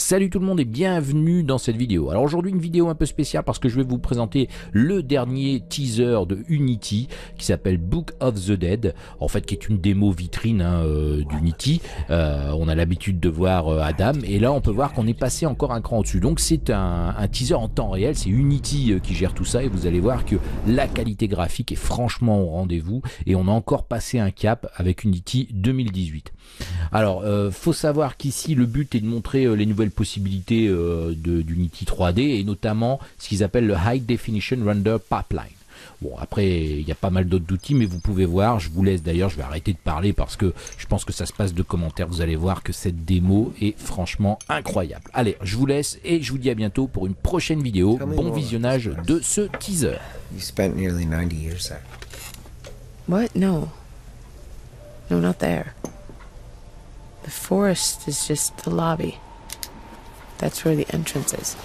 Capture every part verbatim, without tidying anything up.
Salut tout le monde et bienvenue dans cette vidéo. Alors aujourd'hui une vidéo un peu spéciale parce que je vais vous présenter le dernier teaser de Unity qui s'appelle Book of the Dead, en fait qui est une démo vitrine hein, euh, d'Unity. Euh, on a l'habitude de voir euh, Adam et là on peut voir qu'on est passé encore un cran au-dessus. Donc c'est un, un teaser en temps réel, c'est Unity euh, qui gère tout ça et vous allez voir que la qualité graphique est franchement au rendez-vous et on a encore passé un cap avec Unity deux mille dix-huit. Alors euh, faut savoir qu'ici le but est de montrer euh, les nouvelles possibilités euh, d'Unity trois D et notamment ce qu'ils appellent le High Definition Render Pipeline. Bon après il y a pas mal d'autres outils mais vous pouvez voir, je vous laisse d'ailleurs, je vais arrêter de parler parce que je pense que ça se passe de commentaires, vous allez voir que cette démo est franchement incroyable. Allez je vous laisse et je vous dis à bientôt pour une prochaine vidéo, bon visionnage de ce teaser. You spent nearly ninety years there. What? No. No, not there. The forest is just the lobby. That's where the entrance is.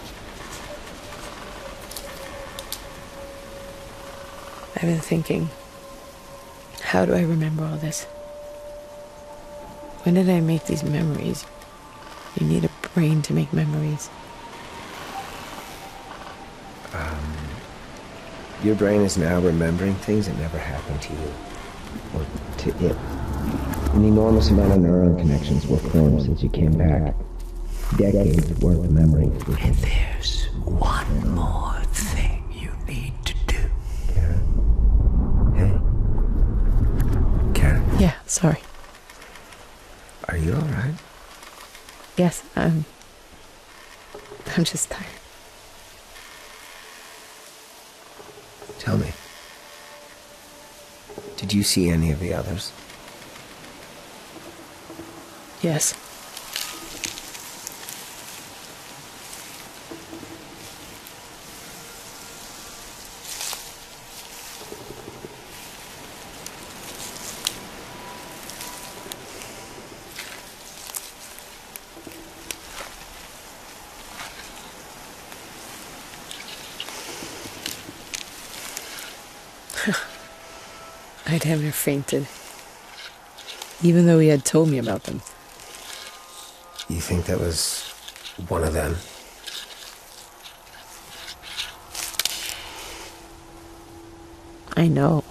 I've been thinking, how do I remember all this? When did I make these memories? You need a brain to make memories. Um, your brain is now remembering things that never happened to you. Or to it. An enormous amount of neuron connections were formed since you came back. Decades worth of memory. And there's one more thing you need to do. Karen? Hey? Karen? Yeah, sorry. Are you alright? Yes, I'm... I'm just tired. Tell me. Did you see any of the others? Yes. I damn near fainted. Even though he had told me about them. You think that was one of them? I know.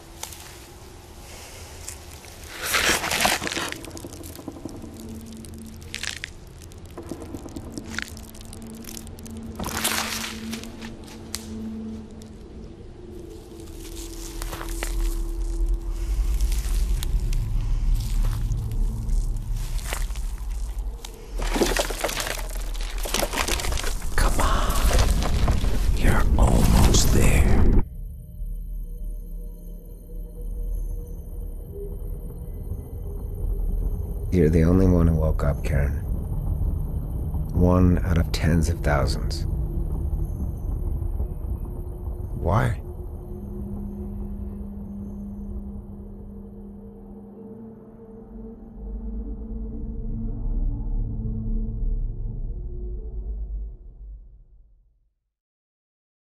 You're almost there. You're the only one who woke up, Karen. One out of tens of thousands. Why?